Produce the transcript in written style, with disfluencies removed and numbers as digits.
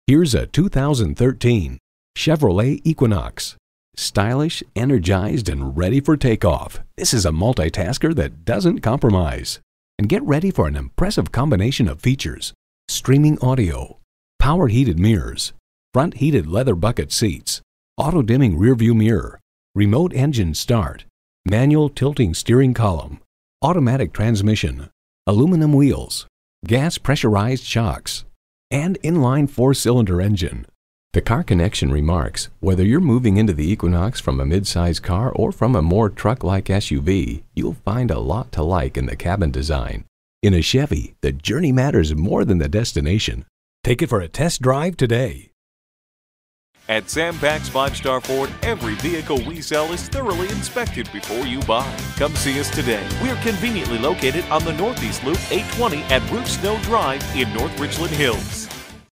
Here's a 2013 Chevrolet Equinox. Stylish, energized, and ready for takeoff, this is a multitasker that doesn't compromise. And get ready for an impressive combination of features: streaming audio, power heated mirrors, front heated leather bucket seats, auto dimming rearview mirror, remote engine start, manual tilting steering column, automatic transmission, aluminum wheels, gas pressurized shocks, and inline 4-cylinder engine. The Car Connection remarks, whether you're moving into the Equinox from a mid-size car or from a more truck-like SUV, you'll find a lot to like in the cabin design. In a Chevy, the journey matters more than the destination. Take it for a test drive today. At Sam Pack's 5-Star Ford, every vehicle we sell is thoroughly inspected before you buy. Come see us today. We're conveniently located on the Northeast Loop 820 at Root Snow Drive in North Richland Hills.